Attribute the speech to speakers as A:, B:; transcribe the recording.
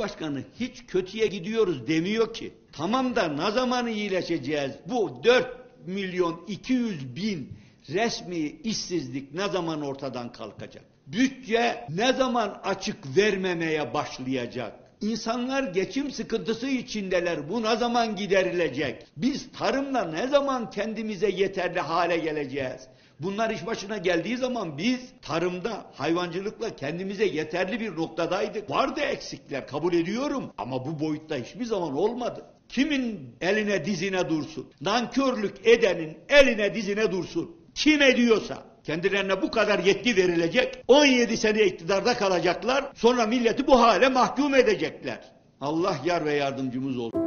A: Cumhurbaşkanı hiç kötüye gidiyoruz demiyor ki. Tamam da ne zaman iyileşeceğiz? Bu 4.200.000 resmi işsizlik ne zaman ortadan kalkacak? Bütçe ne zaman açık vermemeye başlayacak? İnsanlar geçim sıkıntısı içindeler. Bu ne zaman giderilecek? Biz tarımla ne zaman kendimize yeterli hale geleceğiz? Bunlar iş başına geldiği zaman biz tarımda, hayvancılıkla kendimize yeterli bir noktadaydık. Vardı eksikler, kabul ediyorum, ama bu boyutta hiçbir zaman olmadı. Kimin eline dizine dursun? Nankörlük edenin eline dizine dursun. Kim ediyorsa kendilerine bu kadar yetki verilecek, 17 sene iktidarda kalacaklar, sonra milleti bu hale mahkum edecekler. Allah yar ve yardımcımız olsun.